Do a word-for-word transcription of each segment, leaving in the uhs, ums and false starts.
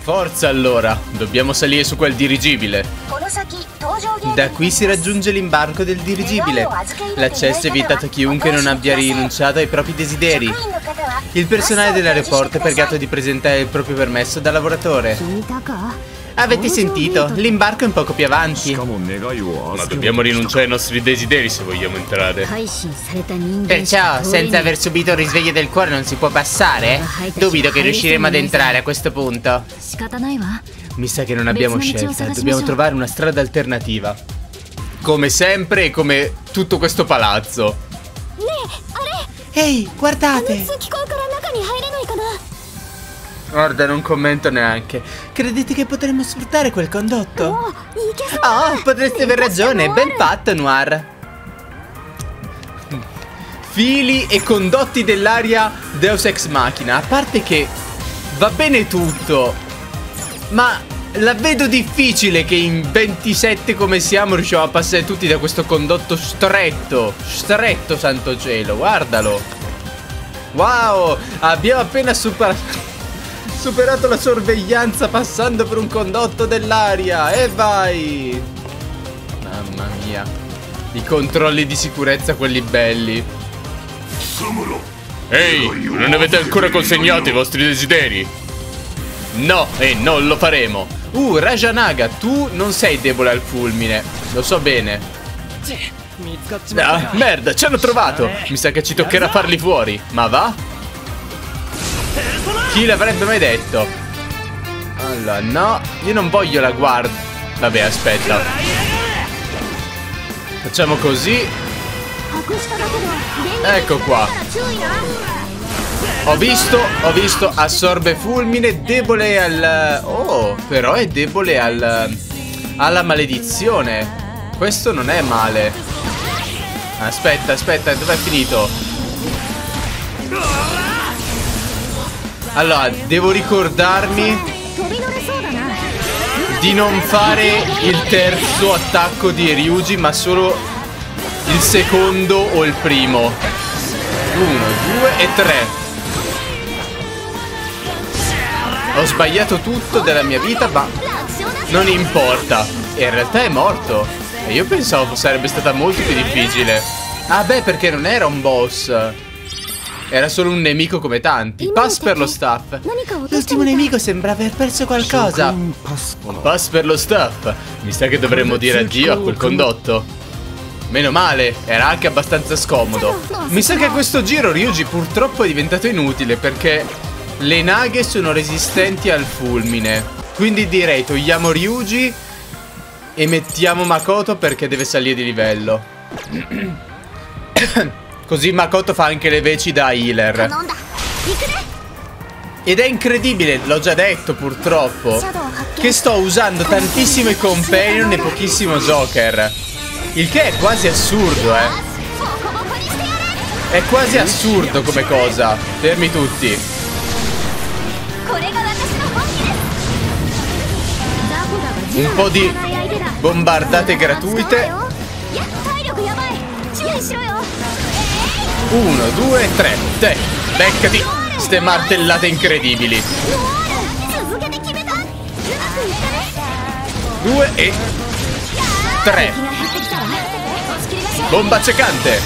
Forza allora, dobbiamo salire su quel dirigibile. Da qui si raggiunge l'imbarco del dirigibile. L'accesso è vietato a chiunque non abbia rinunciato ai propri desideri. Il personale dell'aeroporto è pregato di presentare il proprio permesso da lavoratore. Avete sentito? L'imbarco è un poco più avanti. Ma dobbiamo rinunciare ai nostri desideri se vogliamo entrare. Perciò, senza aver subito il risveglio del cuore non si può passare? Dubito che riusciremo ad entrare a questo punto. Mi sa che non abbiamo scelta. Dobbiamo trovare una strada alternativa. Come sempre e come tutto questo palazzo. Ehi, guardate! Guarda, non commento neanche. Credete che potremmo sfruttare quel condotto? Oh, potreste aver ragione. Ben fatto, Noir. Fili e condotti dell'aria Deus Ex Machina. A parte che va bene tutto, ma la vedo difficile che in ventisette come siamo riusciamo a passare tutti da questo condotto stretto. Stretto, santo cielo, guardalo. Wow, abbiamo appena superato superato la sorveglianza passando per un condotto dell'aria. E vai. Mamma mia. I controlli di sicurezza, quelli belli. Ehi, non avete ancora consegnato i vostri desideri? No, e non lo faremo. Uh, Rajanaga, tu non sei debole al fulmine. Lo so bene. Ah, merda, ci hanno trovato. Mi sa che ci toccherà farli fuori. Ma va? Chi l'avrebbe mai detto? Allora, no, io non voglio la guardia. Vabbè, aspetta. Facciamo così. Ecco qua. Ho visto, ho visto, assorbe fulmine, debole al... Oh, però è debole al... alla maledizione. Questo non è male. Aspetta, aspetta, dov'è finito? Allora, devo ricordarmi di non fare il terzo attacco di Ryuji, ma solo il secondo o il primo. Uno, due e tre. Ho sbagliato tutto della mia vita, ma non importa. E in realtà è morto. E io pensavo sarebbe stata molto più difficile. Ah beh, perché non era un boss. Era solo un nemico come tanti. Pass per lo staff. L'ultimo nemico sembra aver perso qualcosa. Un pass per lo staff. Mi sa che dovremmo dire addio a quel condotto. Meno male, era anche abbastanza scomodo. Mi sa che a questo giro Ryuji purtroppo è diventato inutile, perché le naghe sono resistenti al fulmine. Quindi direi togliamo Ryuji e mettiamo Makoto, perché deve salire di livello. Così Makoto fa anche le veci da healer. Ed è incredibile, l'ho già detto purtroppo, che sto usando tantissimo i companion e pochissimo Joker. Il che è quasi assurdo, eh. È quasi assurdo come cosa. Fermi tutti. Un po' di bombardate gratuite. Uno, due, tre. Te, beccati ste martellate incredibili. Due e tre. Bomba accecante.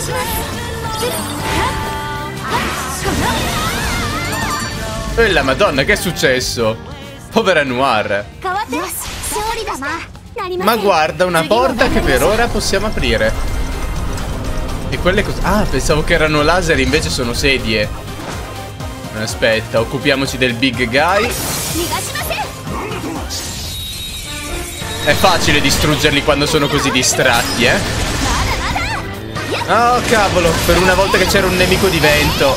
E la madonna, che è successo? Povera Noir. Ma guarda, una porta che per ora possiamo aprire. E quelle cose... Ah, pensavo che erano laser, invece sono sedie. Aspetta, occupiamoci del big guy. È facile distruggerli quando sono così distratti, eh. Oh, cavolo, per una volta che c'era un nemico di vento.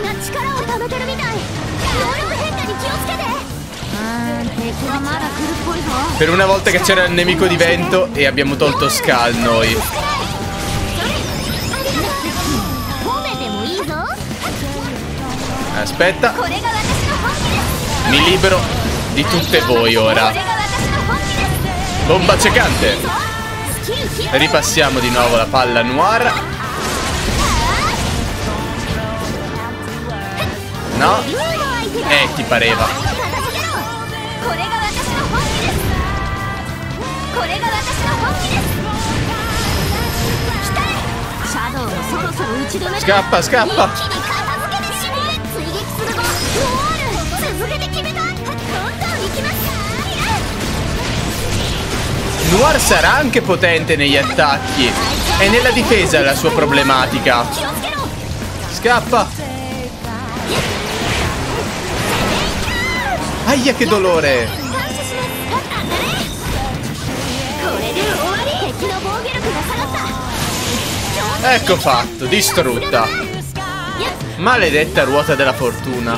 Per una volta che c'era il nemico di vento e abbiamo tolto Skull noi. Aspetta. Mi libero di tutte voi ora. Bomba accecante. Ripassiamo di nuovo la palla Noir. No. Eh, ti pareva. Scappa, scappa. Noir sarà anche potente negli attacchi e nella difesa è la sua problematica. Scappa. Aia, che dolore. Ecco fatto, distrutta. Maledetta ruota della fortuna.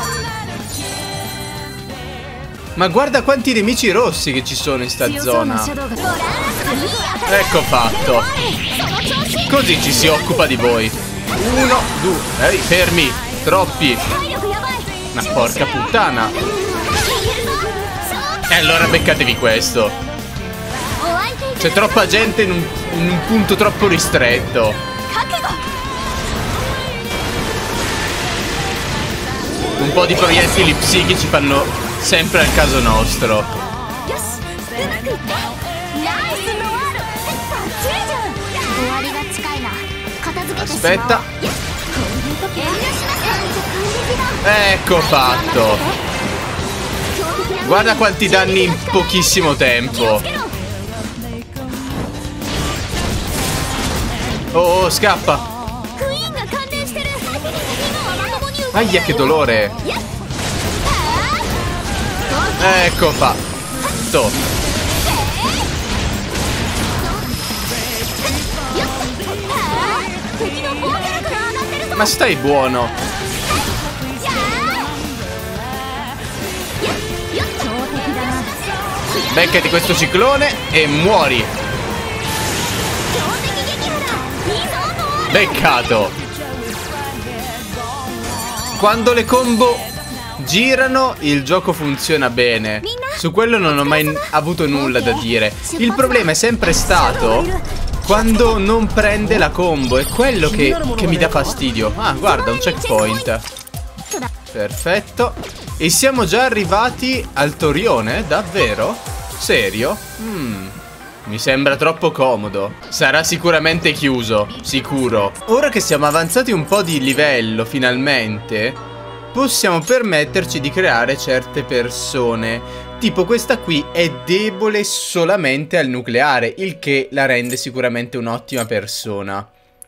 Ma guarda quanti nemici rossi che ci sono in sta zona. Ecco fatto. Così ci si occupa di voi. Uno, due. Ehi, fermi. Troppi. Ma porca puttana. E allora beccatevi questo. C'è troppa gente in un, in un punto troppo ristretto. Un po' di proiettili psichici fanno sempre al caso nostro. Aspetta. Ecco fatto. Guarda quanti danni in pochissimo tempo. Oh, oh, scappa. Aia, che dolore. Ecco fatto. Ma stai buono. Beccati questo ciclone e muori. Beccato. Quando le combo girano il gioco funziona bene. Su quello non ho mai avuto nulla da dire. Il problema è sempre stato quando non prende la combo. È quello che, che mi dà fastidio. Ah, guarda, un checkpoint. Perfetto. E siamo già arrivati al Torione? Davvero? Serio? Hmm. Mi sembra troppo comodo. Sarà sicuramente chiuso, sicuro. Ora che siamo avanzati un po' di livello, finalmente, possiamo permetterci di creare certe persone. Tipo questa qui è debole solamente al nucleare, il che la rende sicuramente un'ottima persona.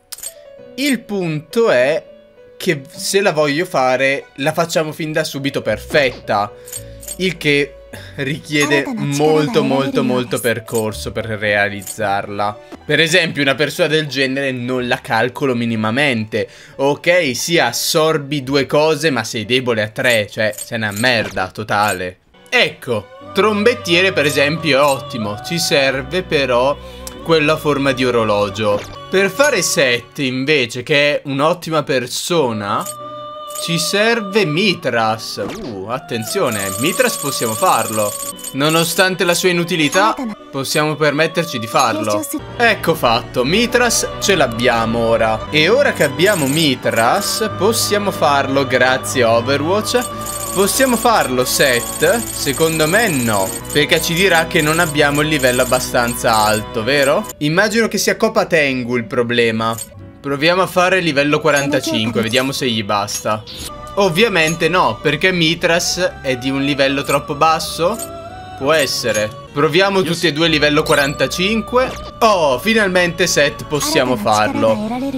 Il punto è che se la voglio fare, la facciamo fin da subito perfetta, il che richiede molto molto molto percorso per realizzarla. Per esempio una persona del genere non la calcolo minimamente. Ok, sì, assorbi due cose ma sei debole a tre. Cioè sei una merda totale. Ecco, trombettiere per esempio è ottimo. Ci serve però quella forma di orologio. Per fare Set invece, che è un'ottima persona, ci serve Mitras. Uh, attenzione, Mitras possiamo farlo. Nonostante la sua inutilità, possiamo permetterci di farlo. Ecco fatto, Mitras ce l'abbiamo ora. E ora che abbiamo Mitras, possiamo farlo grazie a Overwatch. Possiamo farlo Set? Secondo me no, perché ci dirà che non abbiamo il livello abbastanza alto, vero? Immagino che sia Copa Tengu il problema. Proviamo a fare livello quarantacinque, vediamo se gli basta. Ovviamente no, perché Mitras è di un livello troppo basso? Può essere. Proviamo tutti e due livello quarantacinque. Oh, finalmente Set possiamo farlo.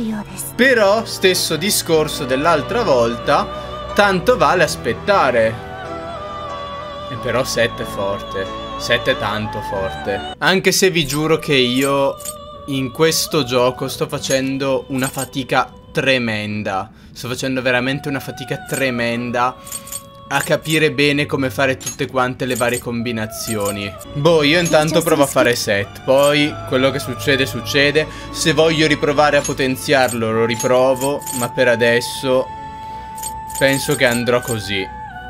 Però, stesso discorso dell'altra volta, tanto vale aspettare. E però Set è forte. Set è tanto forte. Anche se vi giuro che io in questo gioco sto facendo una fatica tremenda. Sto facendo veramente una fatica tremenda a capire bene come fare tutte quante le varie combinazioni. Boh, io intanto provo a fare Set. Poi quello che succede succede. Se voglio riprovare a potenziarlo lo riprovo. Ma per adesso penso che andrò così.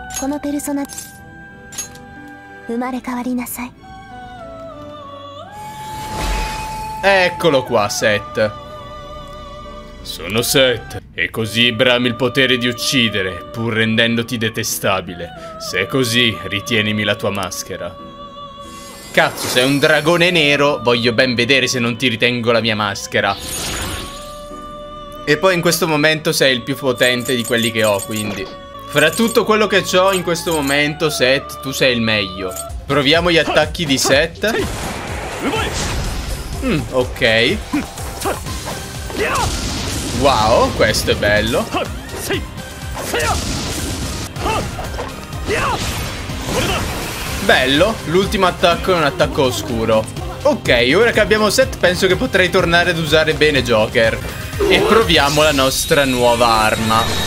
Eccolo qua, Set. Sono Set, e così brami il potere di uccidere, pur rendendoti detestabile. Se è così, ritienimi la tua maschera. Cazzo, sei un dragone nero, voglio ben vedere se non ti ritengo la mia maschera. E poi in questo momento sei il più potente di quelli che ho, quindi fra tutto quello che ho in questo momento, Seth, tu sei il meglio. Proviamo gli attacchi di Seth. Mm, ok. Wow, questo è bello. Bello, l'ultimo attacco è un attacco oscuro. Ok, ora che abbiamo Seth penso che potrei tornare ad usare bene Joker. E proviamo la nostra nuova arma.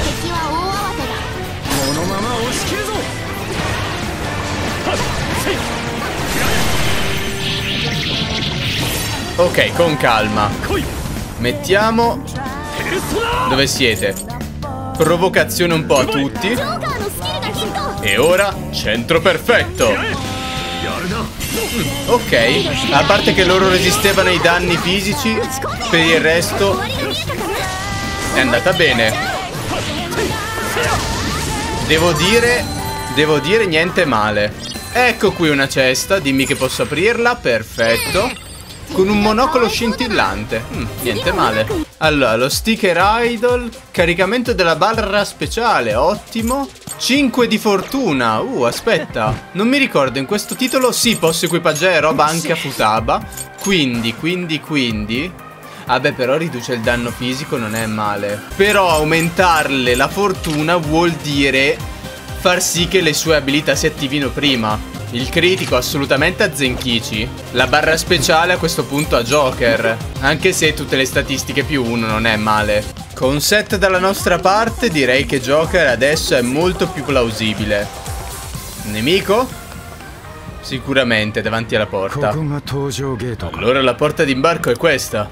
Ok, con calma. Mettiamo... Dove siete? Provocazione un po' a tutti. E ora, centro perfetto. Mm, ok, a parte che loro resistevano ai danni fisici, per il resto è andata bene. Devo dire, devo dire niente male. Ecco qui una cesta, dimmi che posso aprirla, perfetto. Con un monocolo scintillante, mm, niente male. Allora, lo sticker idol, caricamento della barra speciale, ottimo. cinque di fortuna, uh, aspetta. Non mi ricordo, in questo titolo sì, posso equipaggiare roba anche a Futaba. Quindi, quindi, quindi... Vabbè, però riduce il danno fisico, non è male. Però aumentarle la fortuna vuol dire far sì che le sue abilità si attivino prima. Il critico assolutamente a Zenkichi. La barra speciale a questo punto a Joker. Anche se tutte le statistiche più uno non è male. Con Seth dalla nostra parte direi che Joker adesso è molto più plausibile. Nemico? Sicuramente davanti alla porta. Allora la porta d'imbarco è questa.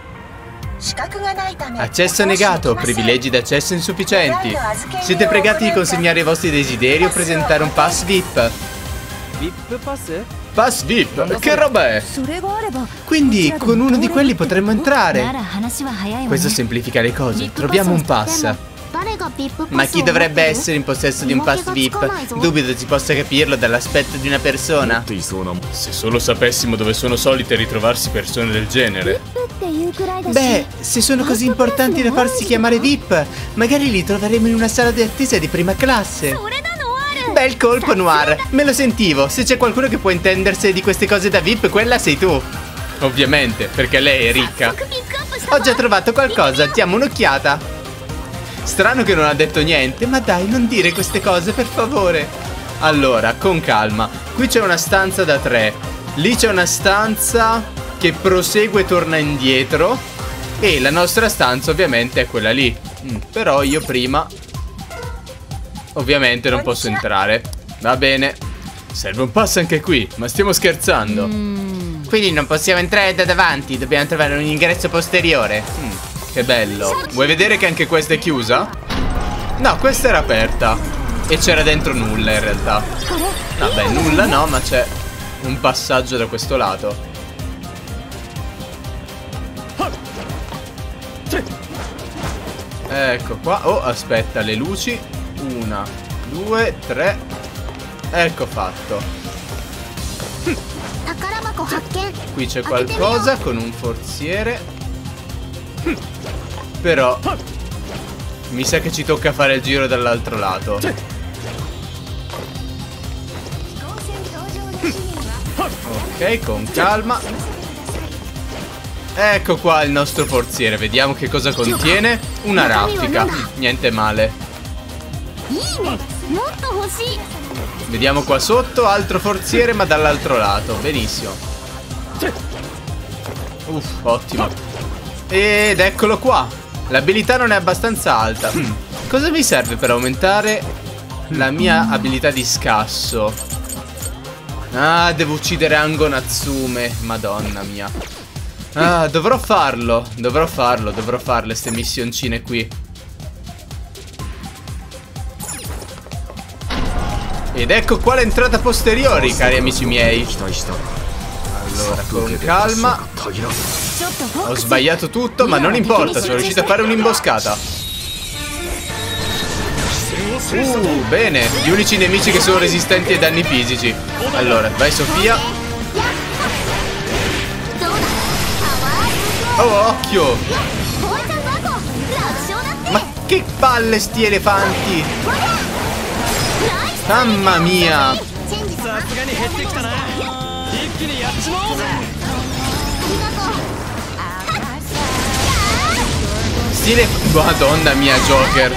Accesso negato, privilegi d'accesso insufficienti. Siete pregati di consegnare i vostri desideri o presentare un pass V I P. V I P pass? Pass V I P? Che roba è? Quindi con uno di quelli potremmo entrare. Questo semplifica le cose. Troviamo un pass. Ma chi dovrebbe essere in possesso di un pass V I P? Dubito si possa capirlo dall'aspetto di una persona. Se solo sapessimo dove sono solite ritrovarsi persone del genere. Beh, se sono così importanti da farsi chiamare V I P, magari li troveremo in una sala di attesa di prima classe. Bel colpo, Noir. Me lo sentivo. Se c'è qualcuno che può intendersi di queste cose da V I P, quella sei tu. Ovviamente, perché lei è ricca. Ho già trovato qualcosa, diamo un'occhiata. Strano che non ha detto niente, ma dai, non dire queste cose, per favore. Allora, con calma. Qui c'è una stanza da tre. Lì c'è una stanza che prosegue e torna indietro. E la nostra stanza ovviamente è quella lì. mm, Però io prima ovviamente non posso entrare. Va bene. Serve un pass anche qui, ma stiamo scherzando. mm. Quindi non possiamo entrare da davanti. Dobbiamo trovare un ingresso posteriore. mm, Che bello. Vuoi vedere che anche questa è chiusa? No, questa era aperta. E c'era dentro nulla in realtà. Vabbè, nulla no, ma c'è un passaggio da questo lato. Ecco qua. Oh, aspetta, le luci. Una, due, tre. Ecco fatto. Qui c'è qualcosa con un forziere. Però mi sa che ci tocca fare il giro dall'altro lato. Ok, con calma. Ecco qua il nostro forziere. Vediamo che cosa contiene. Una raffica. Niente male. Vediamo qua sotto. Altro forziere ma dall'altro lato. Benissimo. Uff, ottimo. Ed eccolo qua. L'abilità non è abbastanza alta. mm. Cosa mi serve per aumentare la mia abilità di scasso? Ah, devo uccidere Ango Natsume. Madonna mia. Ah, dovrò farlo. Dovrò farlo, dovrò farle ste missioncine qui. Ed ecco qua l'entrata posteriori, cari amici miei. Allora, con calma. Ho sbagliato tutto, ma non importa, sono riuscito a fare un'imboscata. Uh, bene. Gli unici nemici che sono resistenti ai danni fisici. Allora, vai Sofia. Oh, occhio! Ma che palle sti elefanti! Mamma mia! Sti elefanti... Madonna mia, Joker!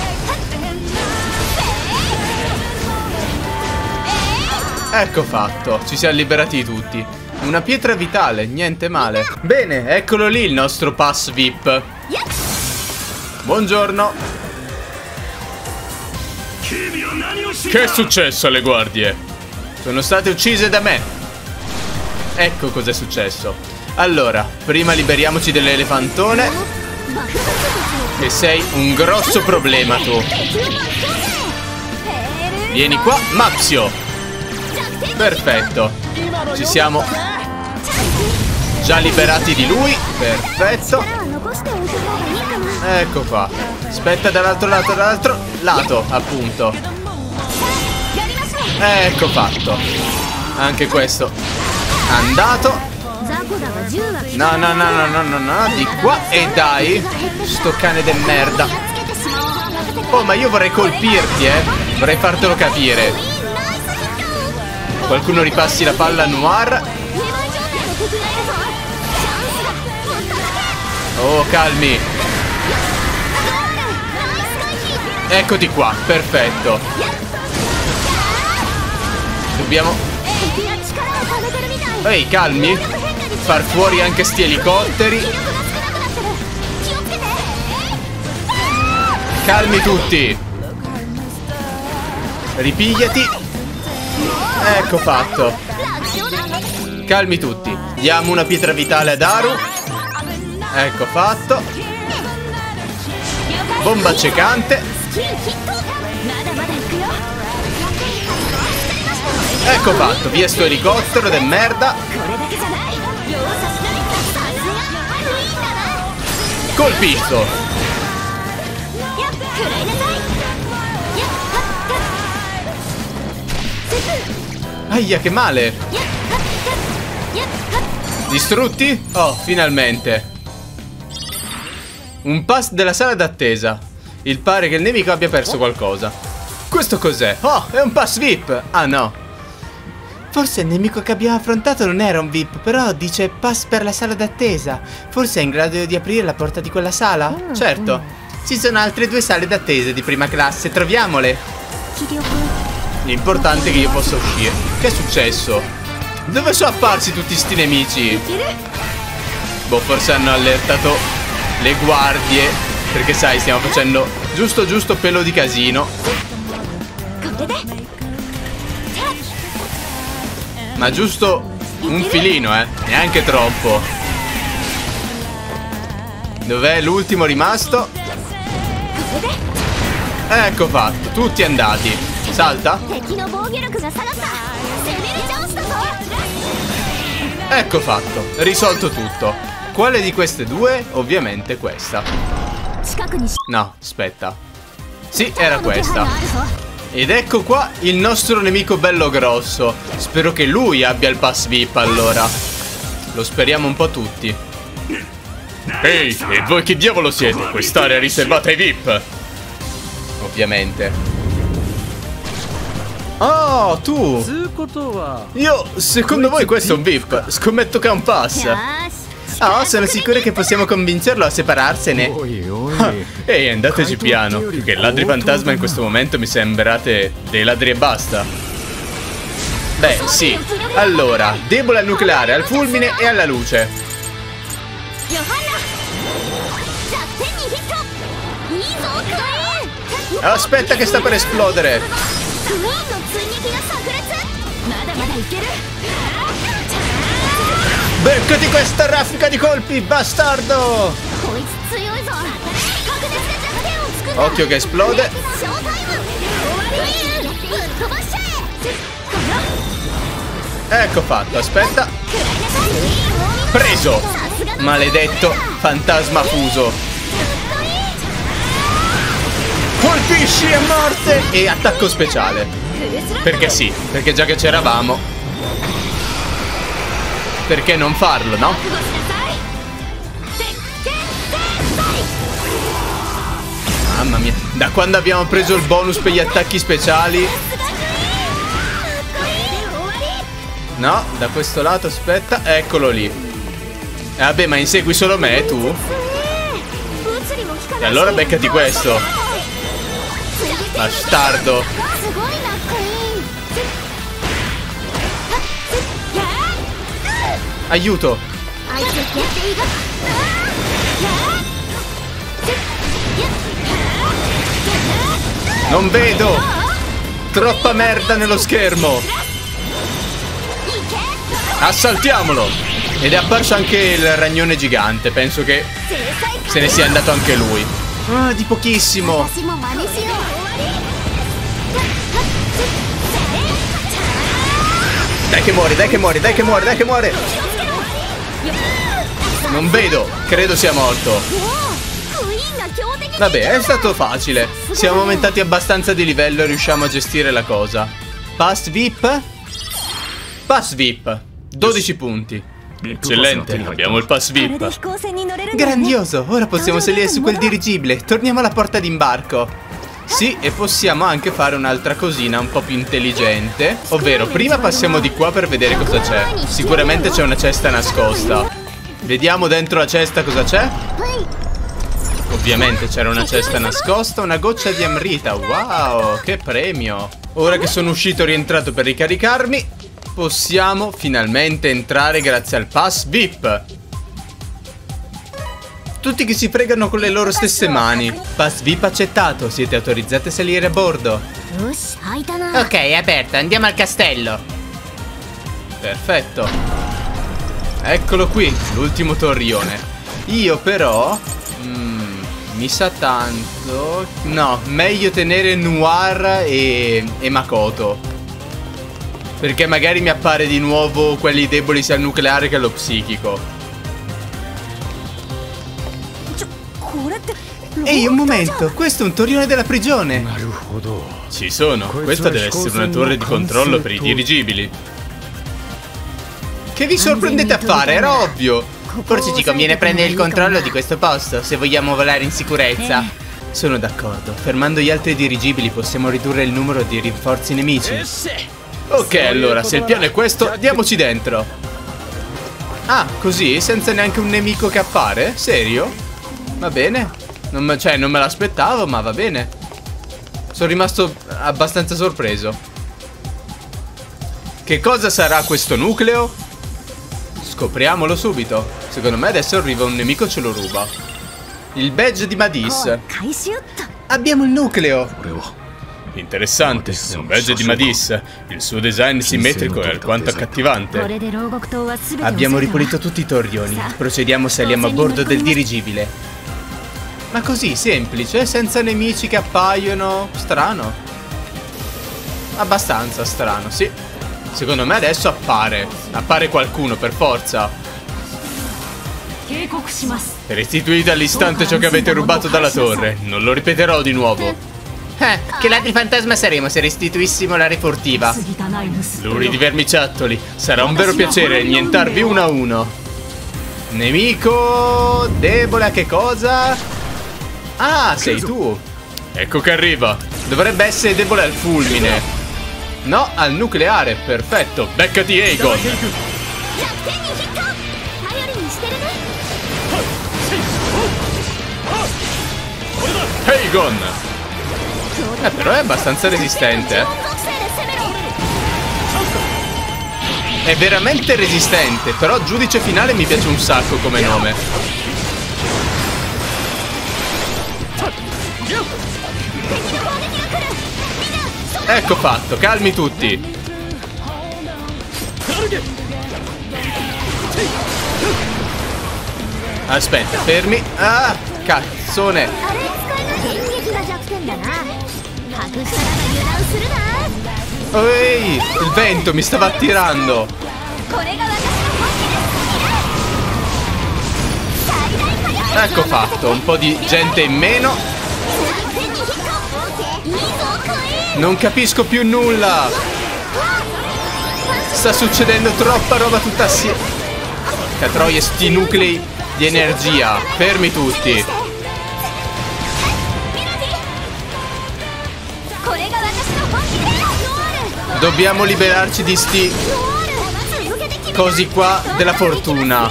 Ecco fatto, ci siamo liberati tutti. Una pietra vitale, niente male. Bene, eccolo lì il nostro pass V I P. Buongiorno. Che è successo alle guardie? Sono state uccise da me. Ecco cos'è successo. Allora, prima liberiamoci dell'elefantone, che sei un grosso problema tu. Vieni qua, Maxio. Perfetto. Ci siamo già liberati di lui. Perfetto. Ecco qua. Aspetta, dall'altro lato, dall'altro lato, appunto. Ecco fatto. Anche questo andato. No, no, no, no, no, no, no. Di qua e dai. Sto cane de merda. Oh, ma io vorrei colpirti, eh. Vorrei fartelo capire. Qualcuno ripassi la palla a Noir. Oh, calmi. Eccoti qua, perfetto. Dobbiamo... Ehi, calmi. Far fuori anche sti elicotteri. Calmi tutti. Ripigliati. Ecco fatto. Calmi tutti. Diamo una pietra vitale ad Aru. Ecco fatto. Bomba accecante. Ecco fatto. Via sto elicottero de merda. Colpito. Aia, che male. Distrutti? Oh, finalmente. Un pass della sala d'attesa. Il pare che il nemico abbia perso qualcosa. Questo cos'è? Oh, è un pass V I P. Ah no. Forse il nemico che abbiamo affrontato non era un V I P, però dice pass per la sala d'attesa. Forse è in grado di aprire la porta di quella sala? Certo. Ci sono altre due sale d'attesa di prima classe, troviamole. L'importante è che io possa uscire. Che è successo? Dove sono apparsi tutti sti nemici? Boh, forse hanno allertato le guardie, perché sai, stiamo facendo giusto giusto pelo di casino. Ma giusto un filino, eh. Neanche troppo. Dov'è l'ultimo rimasto? Ecco fatto, tutti andati. Salta. Ecco fatto, risolto tutto. Quale di queste due? Ovviamente questa. No, aspetta. Sì, era questa. Ed ecco qua il nostro nemico bello grosso. Spero che lui abbia il pass V I P allora. Lo speriamo un po' tutti. Ehi, e voi che diavolo siete? Quest'area è riservata ai V I P. Ovviamente. Oh, tu! Io, secondo voi questo è un V I P? Scommetto che è un pass. Oh, sono sicuro che possiamo convincerlo a separarsene. Ah, ehi, andateci piano. Più che ladri fantasma in questo momento mi sembrate dei ladri e basta. Beh, sì. Allora, debole al nucleare, al fulmine e alla luce. Aspetta che sta per esplodere. Beccati questa raffica di colpi, bastardo! Occhio che esplode. Ecco fatto, aspetta. Preso! Maledetto fantasma fuso. Colpisci a morte e attacco speciale. Perché sì, perché già che c'eravamo, perché non farlo, no? Mamma mia. Da quando abbiamo preso il bonus per gli attacchi speciali. No, da questo lato, aspetta. Eccolo lì. Eh, vabbè, ma insegui solo me, tu? E allora beccati questo. Bastardo. Aiuto. Non vedo. Troppa merda nello schermo. Assaltiamolo. Ed è apparso anche il ragnone gigante. Penso che se ne sia andato anche lui. Ah, di pochissimo. Dai che muore, dai che muore, dai che muore, dai che muore. Non vedo. Credo sia morto. Vabbè, è stato facile. Siamo aumentati abbastanza di livello e riusciamo a gestire la cosa. Pass V I P. Pass V I P. dodici punti. Eccellente, abbiamo il pass V I P. Grandioso, ora possiamo salire su quel dirigibile. Torniamo alla porta d'imbarco. Sì, e possiamo anche fare un'altra cosina un po' più intelligente. Ovvero, prima passiamo di qua per vedere cosa c'è. Sicuramente c'è una cesta nascosta. Vediamo dentro la cesta cosa c'è. Ovviamente c'era una cesta nascosta, una goccia di Amrita. Wow, che premio. Ora che sono uscito e rientrato per ricaricarmi, possiamo finalmente entrare grazie al pass V I P. Tutti che si fregano con le loro stesse mani. Pass V I P accettato, siete autorizzati a salire a bordo. Ok, è aperto, andiamo al castello. Perfetto. Eccolo qui, l'ultimo torrione. Io però mm, mi sa tanto. No, meglio tenere Noir e, e Makoto, perché magari mi appare di nuovo quelli deboli sia al nucleare che allo psichico. Ehi, un momento, questo è un torrione della prigione. Ci sono, questa deve essere una torre di controllo per i dirigibili. Che vi sorprendete a fare? Era ovvio. Forse ci conviene prendere il controllo di questo posto se vogliamo volare in sicurezza. Sono d'accordo, fermando gli altri dirigibili possiamo ridurre il numero di rinforzi nemici. Ok, allora, se il piano è questo, diamoci dentro. Ah, così? Senza neanche un nemico che appare? Serio? Va bene. Non me, cioè, non me l'aspettavo, ma va bene. Sono rimasto abbastanza sorpreso. Che cosa sarà questo nucleo? Scopriamolo subito. Secondo me adesso arriva un nemico e ce lo ruba. Il badge di Madis. Abbiamo il nucleo. Interessante, un badge di Madis. Il suo design simmetrico è alquanto accattivante. Abbiamo ripulito tutti i torrioni. Procediamo, saliamo a bordo del dirigibile. Ma così, semplice, senza nemici che appaiono. Strano. Abbastanza strano, sì. Secondo me adesso appare. Appare qualcuno, per forza. Restituite all'istante ciò che avete rubato dalla torre. Non lo ripeterò di nuovo. Eh, che ladri fantasma saremo se restituissimo la refurtiva. Luri di vermiciattoli. Sarà un vero piacere nientarvi uno a uno. Nemico debole a che cosa? Ah, sei tu. Ecco che arriva. Dovrebbe essere debole al fulmine. No, al nucleare. Perfetto. Beccati Aegon. Aegon. Eh, però è abbastanza resistente, eh. È veramente resistente. Però giudice finale mi piace un sacco come nome. Ecco fatto, calmi tutti. Aspetta, fermi. Ah, cazzone. Ehi, il vento mi stava attirando. Ecco fatto, un po' di gente in meno. Non capisco più nulla. Sta succedendo troppa roba tutta assieme. Porca troia, sti nuclei di energia. Fermi tutti. Dobbiamo liberarci di sti cosi qua della fortuna.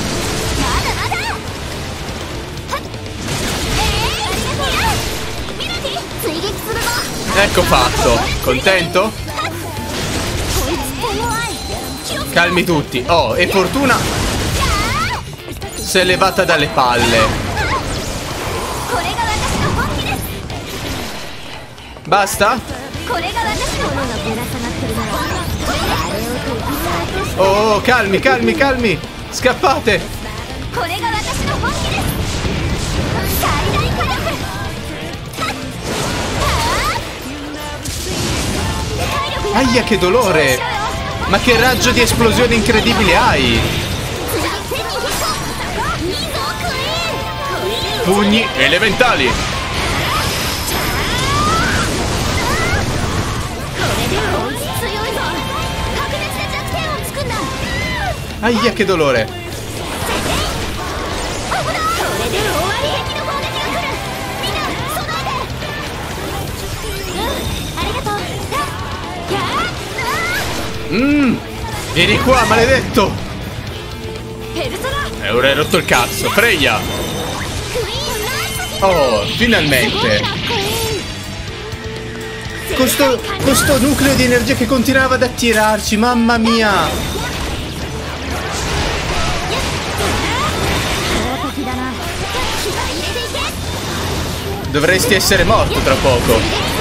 Ecco fatto. Contento? Calmi tutti. Oh, e fortuna si è levata dalle palle. Basta? Oh, calmi, calmi, calmi. Scappate. Aia, che dolore. Ma che raggio di esplosione incredibile hai. Pugni elementali. Aia, che dolore. Mmm, vieni qua, maledetto. E ora hai rotto il cazzo, Freya. Oh, finalmente. Questo, questo nucleo di energia che continuava ad attirarci, mamma mia. Dovresti essere morto tra poco.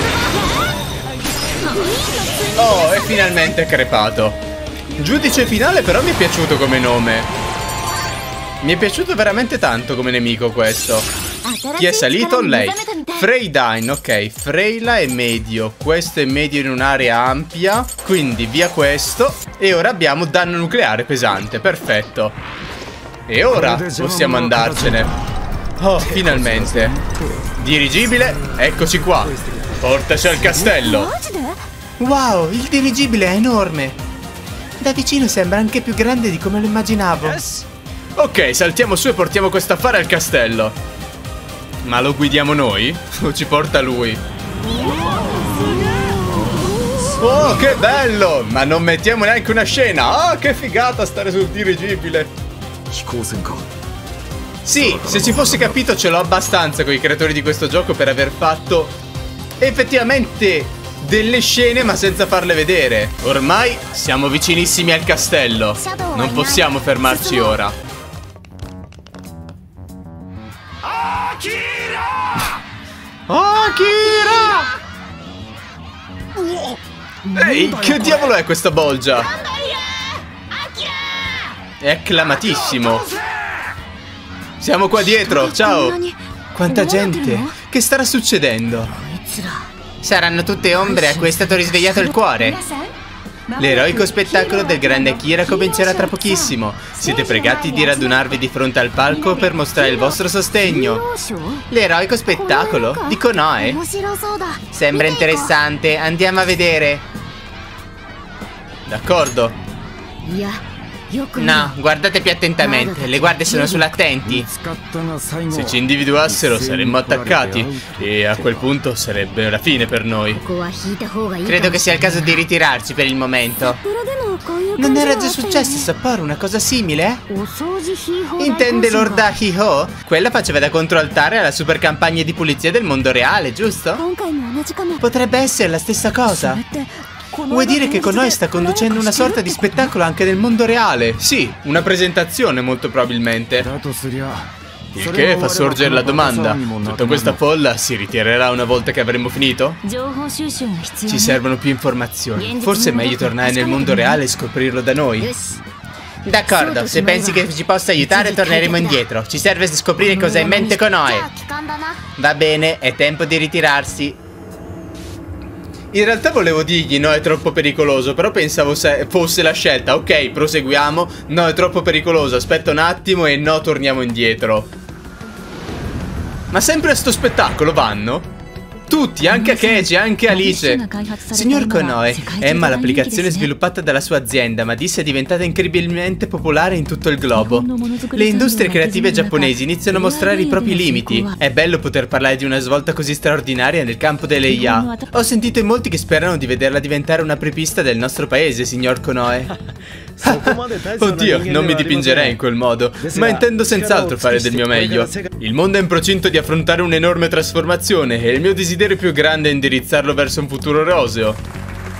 Oh, è finalmente crepato. Giudice finale però mi è piaciuto come nome. Mi è piaciuto veramente tanto come nemico questo. Chi è salito? Lei. Freydine, ok. Freyla è medio. Questo è medio in un'area ampia. Quindi via questo. E ora abbiamo danno nucleare pesante. Perfetto. E ora possiamo andarcene. Oh, finalmente. Dirigibile, eccoci qua. Portaci al castello. Wow, il dirigibile è enorme. Da vicino sembra anche più grande di come lo immaginavo. Ok, saltiamo su e portiamo questo affare al castello. Ma lo guidiamo noi? O ci porta lui? Oh, che bello! Ma non mettiamo neanche una scena. Ah, che figata stare sul dirigibile. Sì, se ci fosse capito ce l'ho abbastanza con i creatori di questo gioco per aver fatto effettivamente delle scene ma senza farle vedere. Ormai siamo vicinissimi al castello. Non possiamo fermarci ora. Akira! Ehi, che diavolo è questa bolgia? È acclamatissimo. Siamo qua dietro, ciao! Quanta gente! Che starà succedendo? Saranno tutte ombre a cui è stato risvegliato il cuore. L'eroico spettacolo del grande Akira comincerà tra pochissimo. Siete pregati di radunarvi di fronte al palco per mostrare il vostro sostegno. L'eroico spettacolo? Dico no, eh? Sembra interessante, andiamo a vedere. D'accordo. No, guardate più attentamente, le guardie sono sull'attenti. Se ci individuassero saremmo attaccati e a quel punto sarebbe la fine per noi. Credo che sia il caso di ritirarci per il momento. Non era già successo a Sapporo una cosa simile? Intende Lord Ahiho? Quella faceva da controaltare alla super campagna di pulizia del mondo reale, giusto? Potrebbe essere la stessa cosa. Vuoi dire che con noi sta conducendo una sorta di spettacolo anche nel mondo reale? Sì, una presentazione molto probabilmente. Il che fa sorgere la domanda: tutta questa folla si ritirerà una volta che avremo finito? Ci servono più informazioni. Forse è meglio tornare nel mondo reale e scoprirlo da noi. D'accordo, se pensi che ci possa aiutare torneremo indietro. Ci serve scoprire cosa ha in mente Konoe. Va bene, è tempo di ritirarsi. In realtà volevo dirgli no, è troppo pericoloso, però pensavo se fosse la scelta. Ok, proseguiamo. No, è troppo pericoloso, aspetta un attimo e no, torniamo indietro. Ma sempre a sto spettacolo vanno? tutti, anche a Keiji, anche a Alice. Signor Konoe, Emma, l'applicazione sviluppata dalla sua azienda Madisse, è diventata incredibilmente popolare in tutto il globo. Le industrie creative giapponesi iniziano a mostrare i propri limiti. È bello poter parlare di una svolta così straordinaria nel campo delle I A. Ho sentito in molti che sperano di vederla diventare una apripista del nostro paese, signor Konoe. Oddio, non mi dipingerei in quel modo, ma intendo senz'altro fare del mio meglio. Il mondo è in procinto di affrontare un'enorme trasformazione e il mio desiderio più grande è indirizzarlo verso un futuro roseo.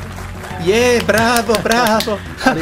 Yeah, bravo, bravo.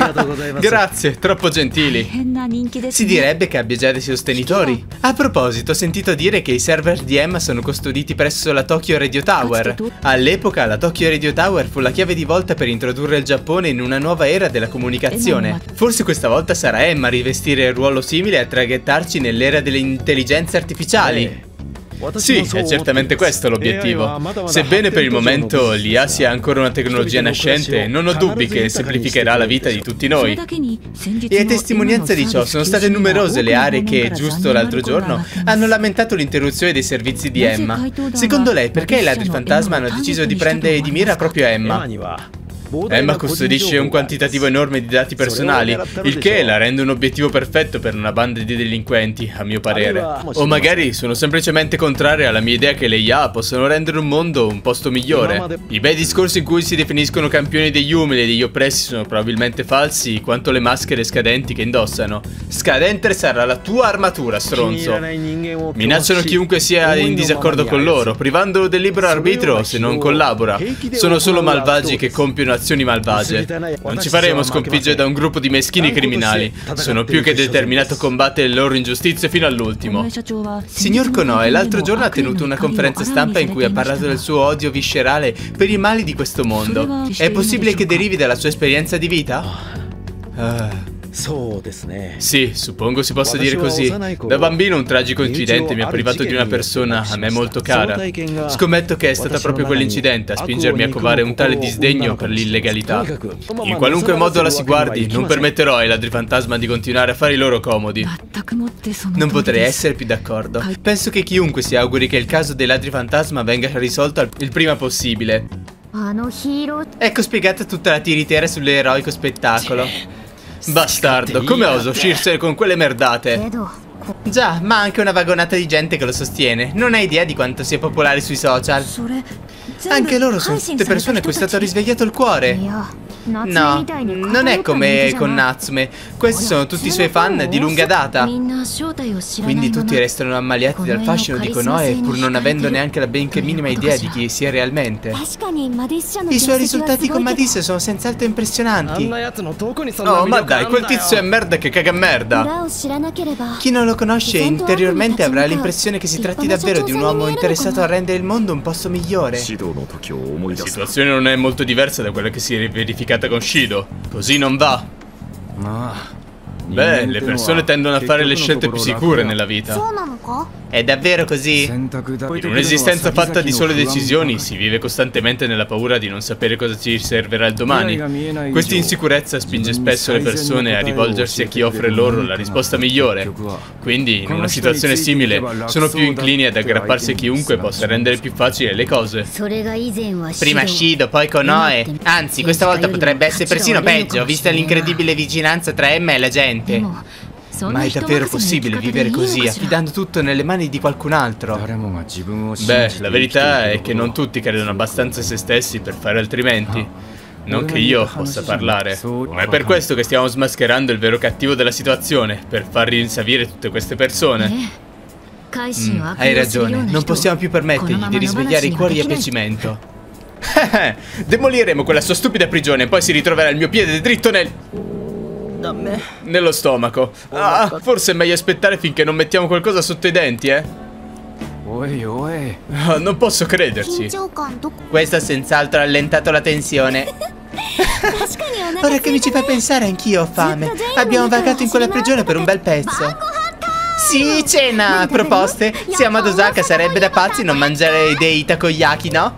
Grazie, troppo gentili. Si direbbe che abbia già dei sostenitori. A proposito, ho sentito dire che i server di Emma sono custoditi presso la Tokyo Radio Tower. All'epoca la Tokyo Radio Tower fu la chiave di volta per introdurre il Giappone in una nuova era della comunicazione. Forse questa volta sarà Emma a rivestire il ruolo simile e a traghettarci nell'era delle intelligenze artificiali. Sì, è certamente questo l'obiettivo. Sebbene per il momento l'I A sia ancora una tecnologia nascente, non ho dubbi che semplificherà la vita di tutti noi. E a testimonianza di ciò sono state numerose le aree che, giusto l'altro giorno, hanno lamentato l'interruzione dei servizi di Emma. Secondo lei, perché i ladri fantasma hanno deciso di prendere di mira proprio Emma? Emma custodisce un quantitativo enorme di dati personali, il che la rende un obiettivo perfetto per una banda di delinquenti, a mio parere. O magari sono semplicemente contrarie alla mia idea che le I A possano rendere un mondo un posto migliore. I bei discorsi in cui si definiscono campioni degli umili e degli oppressi sono probabilmente falsi quanto le maschere scadenti che indossano. Scadente sarà la tua armatura, stronzo. Minacciano chiunque sia in disaccordo con loro, privandolo del libero arbitro se non collabora. Sono solo malvagi che compiono azioni malvagie. Non ci faremo sconfiggere da un gruppo di meschini criminali. Sono più che determinato a combattere le loro ingiustizie fino all'ultimo. Signor Konoe, l'altro giorno ha tenuto una conferenza stampa in cui ha parlato del suo odio viscerale per i mali di questo mondo. È possibile che derivi dalla sua esperienza di vita? Uh. Sì, suppongo si possa dire così. Da bambino un tragico incidente mi ha privato di una persona a me molto cara. Scommetto che è stata proprio quell'incidente a spingermi a covare un tale disdegno per l'illegalità. In qualunque modo la si guardi, non permetterò ai ladri fantasma di continuare a fare i loro comodi. Non potrei essere più d'accordo. Penso che chiunque si auguri che il caso dei ladri fantasma venga risolto il prima possibile. Ecco spiegata tutta la tiritera sull'eroico spettacolo. Bastardo, come osa uscirsene con quelle merdate? Già, ma anche una vagonata di gente che lo sostiene. Non hai idea di quanto sia popolare sui social. Anche loro sono tutte persone a cui è stato risvegliato il cuore. No, non è come con Natsume. Questi sono tutti i suoi fan di lunga data. Quindi tutti restano ammaliati dal fascino di Konoe, pur non avendo neanche la benché minima idea di chi sia realmente. I suoi risultati con Madisse sono senz'altro impressionanti. Oh, ma dai, quel tizio è merda che caga merda. Chi non lo conosce interiormente avrà l'impressione che si tratti davvero di un uomo interessato a rendere il mondo un posto migliore. La situazione non è molto diversa da quella che si è verificata con Shido. Così non va. Beh, le persone tendono a fare le scelte più sicure nella vita. È davvero così? In un'esistenza fatta di sole decisioni si vive costantemente nella paura di non sapere cosa ci servirà il domani. Questa insicurezza spinge spesso le persone a rivolgersi a chi offre loro la risposta migliore. Quindi, in una situazione simile, sono più inclini ad aggrapparsi a chiunque possa rendere più facile le cose. Prima Shido, poi Konoe. Anzi, questa volta potrebbe essere persino peggio, vista l'incredibile vicinanza tra Emma e la gente. Ma è davvero possibile vivere così, affidando tutto nelle mani di qualcun altro? Beh, la verità è che non tutti credono abbastanza a se stessi per fare altrimenti. Non che io possa parlare. Ma è per questo che stiamo smascherando il vero cattivo della situazione, per far rinsavire tutte queste persone. Mm, hai ragione, non possiamo più permettergli di risvegliare i cuori a piacimento. Demoliremo quella sua stupida prigione e poi si ritroverà il mio piede dritto nel... nello stomaco. Ah, forse è meglio aspettare finché non mettiamo qualcosa sotto i denti, eh? Oh, non posso crederci. Questo ha senz'altro allentato la tensione. Ora che mi ci fa pensare, anch'io ho fame. Abbiamo vagato in quella prigione per un bel pezzo. Sì, cena! Proposte? Siamo ad Osaka, sarebbe da pazzi non mangiare dei takoyaki, no?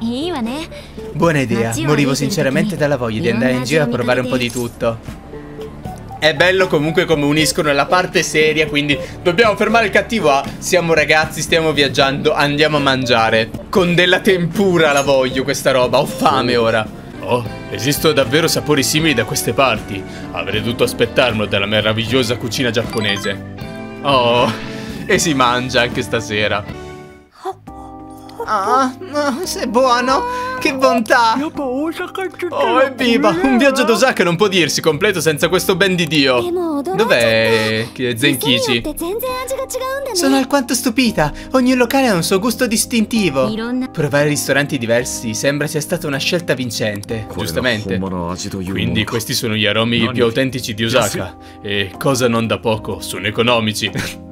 Buona idea, morivo sinceramente dalla voglia di andare in giro a provare un po' di tutto. È bello comunque come uniscono la parte seria, quindi dobbiamo fermare il cattivo a siamo ragazzi, stiamo viaggiando, andiamo a mangiare. Con della tempura la voglio questa roba, ho fame ora. Oh, esistono davvero sapori simili da queste parti. Avrei dovuto aspettarmelo dalla meravigliosa cucina giapponese. Oh, e si mangia anche stasera. Ah, oh, sei buono, che bontà. Oh, evviva, un viaggio ad Osaka non può dirsi completo senza questo ben di Dio. Dov'è Zenkichi? Sono alquanto stupita, ogni locale ha un suo gusto distintivo. Provare ristoranti diversi sembra sia stata una scelta vincente, giustamente. Quindi questi sono gli aromi più autentici di Osaka. E cosa non da poco, sono economici.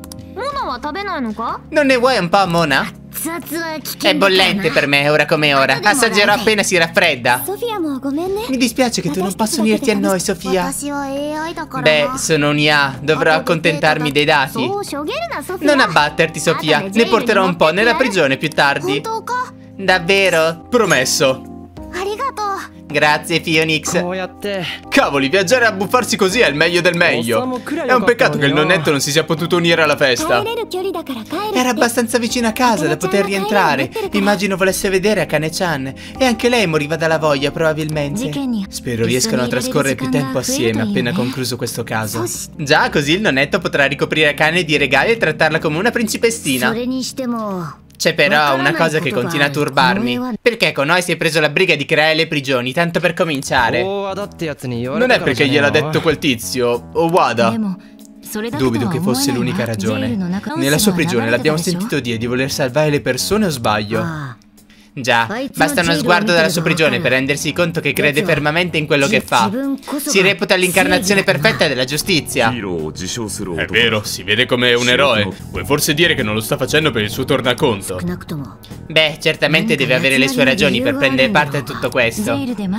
Non ne vuoi un po', Mona? È bollente per me, ora come ora. Assaggerò appena si raffredda. Mi dispiace che tu non possa unirti a noi, Sofia. Beh, sono un I A, dovrò accontentarmi dei dati. Non abbatterti, Sofia. Ne porterò un po' nella prigione più tardi. Davvero? Promesso. Grazie, Phoenix. Cavoli, viaggiare a buffarsi così è il meglio del meglio. È un peccato che il nonnetto non si sia potuto unire alla festa. Era abbastanza vicino a casa da poter rientrare. Immagino volesse vedere Akane-chan. E anche lei moriva dalla voglia, probabilmente. Spero riescano a trascorrere più tempo assieme appena concluso questo caso. Già, così il nonnetto potrà ricoprire Akane di regali e trattarla come una principessina. C'è però una cosa che continua a turbarmi. Perché con noi si è preso la briga di creare le prigioni, tanto per cominciare? Non è perché gliel'ha detto quel tizio, o Wada. Dubito che fosse l'unica ragione. Nella sua prigione l'abbiamo sentito dire di voler salvare le persone, o sbaglio? Già, basta uno sguardo dalla sua prigione per rendersi conto che crede fermamente in quello che fa. Si reputa l'incarnazione perfetta della giustizia. È vero, si vede come un eroe. Vuoi forse dire che non lo sta facendo per il suo tornaconto? Beh, certamente deve avere le sue ragioni per prendere parte a tutto questo.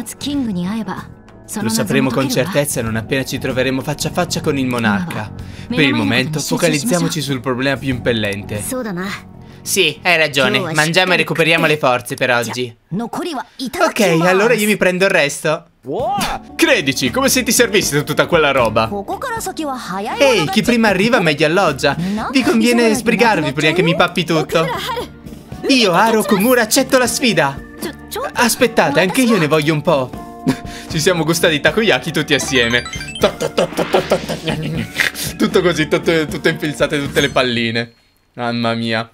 Lo sapremo con certezza non appena ci troveremo faccia a faccia con il monarca. Per il momento focalizziamoci sul problema più impellente. Sì, hai ragione, mangiamo e recuperiamo le forze per oggi. Ok, allora io mi prendo il resto. Credici, come se ti servisse tutta quella roba. Ehi, chi prima arriva meglio alloggia. Vi conviene sbrigarvi prima che mi pappi tutto. Io, Haru Okumura, accetto la sfida. Aspettate, anche io ne voglio un po'. Ci siamo gustati i takoyaki tutti assieme. Tutto così, tutto, tutto infilzate tutte le palline. Mamma mia.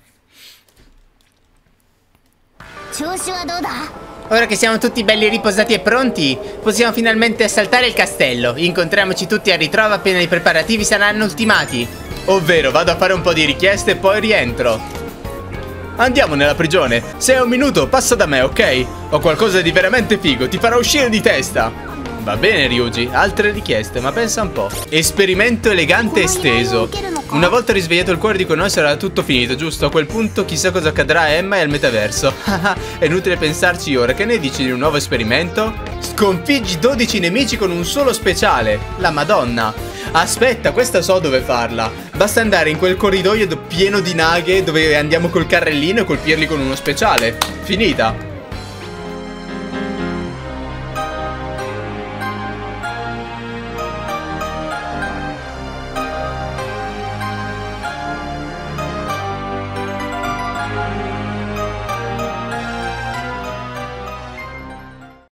Ora che siamo tutti belli riposati e pronti, possiamo finalmente assaltare il castello. Incontriamoci tutti a ritrovo appena i preparativi saranno ultimati. Ovvero, vado a fare un po' di richieste e poi rientro. Andiamo nella prigione. Se hai un minuto, passa da me, ok? Ho qualcosa di veramente figo, ti farà uscire di testa. Va bene, Ryuji, altre richieste, ma pensa un po'. Esperimento elegante esteso. Una volta risvegliato il cuore di noi sarà tutto finito, giusto? A quel punto chissà cosa accadrà a Emma e al metaverso. È inutile pensarci ora, che ne dici di un nuovo esperimento? Sconfiggi dodici nemici con un solo speciale. La Madonna. Aspetta, questa so dove farla. Basta andare in quel corridoio pieno di naghe dove andiamo col carrellino e colpirli con uno speciale. Finita.